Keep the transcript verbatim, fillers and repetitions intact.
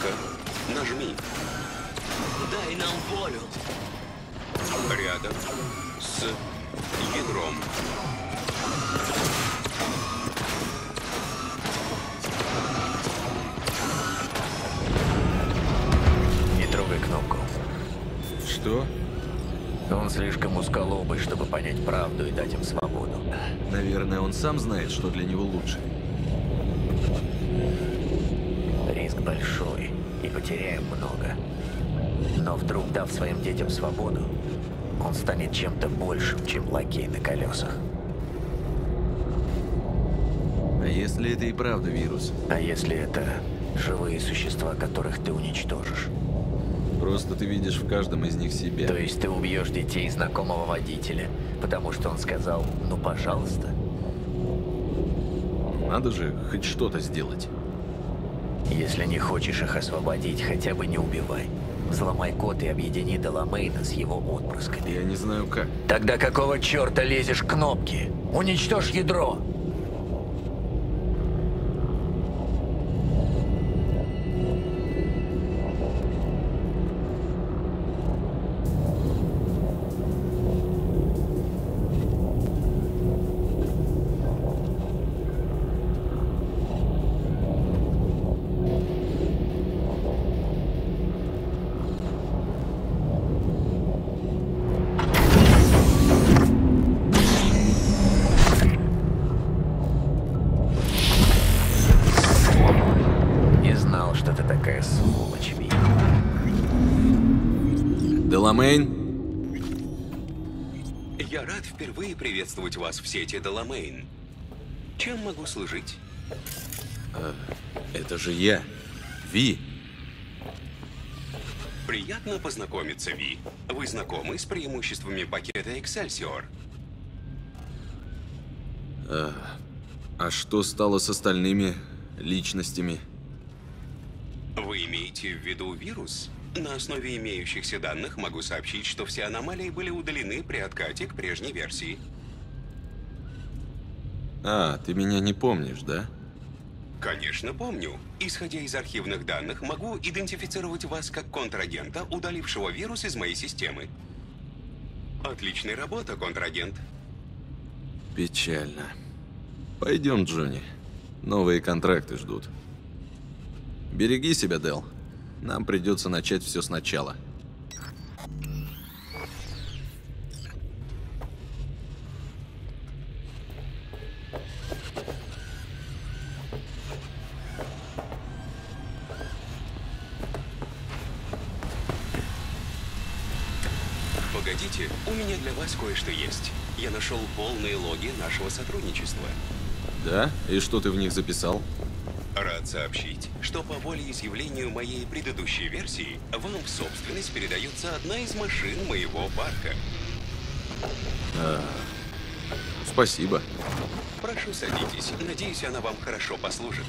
Кнопка. Нажми. Дай нам волю. Рядом с ядром. Не трогай кнопку. Что? Он слишком узколобый, чтобы понять правду и дать им свободу. Наверное, он сам знает, что для него лучше. Риск большой, и потеряем много. Но вдруг, дав своим детям свободу, он станет чем-то большим, чем лакей на колесах. А если это и правда вирус? А если это живые существа, которых ты уничтожишь? Просто ты видишь в каждом из них себя. То есть ты убьешь детей знакомого водителя, потому что он сказал «ну, пожалуйста». Надо же хоть что-то сделать. Если не хочешь их освободить, хотя бы не убивай. Взломай код и объедини Деламейна с его отпрысками. Я не знаю как. Тогда какого черта лезешь к кнопке? Уничтожь ядро! Деламейн? Я рад впервые приветствовать вас в сети Деламейн. Чем могу служить? А, это же я, Ви. Приятно познакомиться, Ви. Вы знакомы с преимуществами пакета Эксельсиор? А, а что стало с остальными личностями? Вы имеете в виду вирус? На основе имеющихся данных могу сообщить, что все аномалии были удалены при откате к прежней версии. А, ты меня не помнишь, да? Конечно, помню. Исходя из архивных данных, могу идентифицировать вас как контрагента, удалившего вирус из моей системы. Отличная работа, контрагент. Печально. Пойдем, Джонни. Новые контракты ждут. Береги себя, Дел. Нам придется начать все сначала. Погодите, у меня для вас кое-что есть. Я нашел полные логи нашего сотрудничества. Да? И что ты в них записал? Рад сообщить, что по волеизъявлению моей предыдущей версии вам в собственность передается одна из машин моего парка. А, спасибо. Прошу, садитесь. Надеюсь, она вам хорошо послужит.